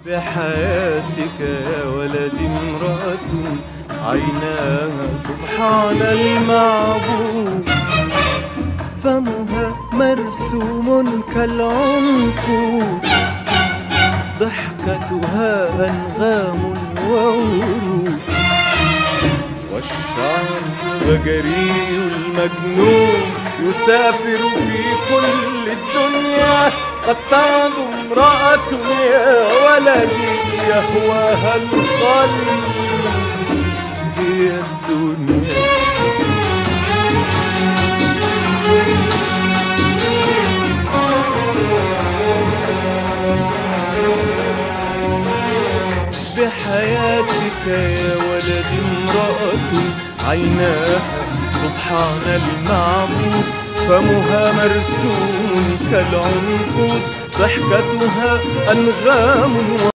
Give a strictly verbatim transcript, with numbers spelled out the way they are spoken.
بحياتك يا ولدي امرأة عيناها سبحان المعبود، فمها مرسوم كالعنقود، ضحكتها أنغام وورود، والشعر بجري المجنون يسافر في كل الدنيا، قد تعد امرأة يا ولدي يهواها القلب هي الدنيا. بحياتك يا ولدي امرأة عيناها سبحان المعبود، فمها مرسوم كالعنقود، ضحكتها أنغام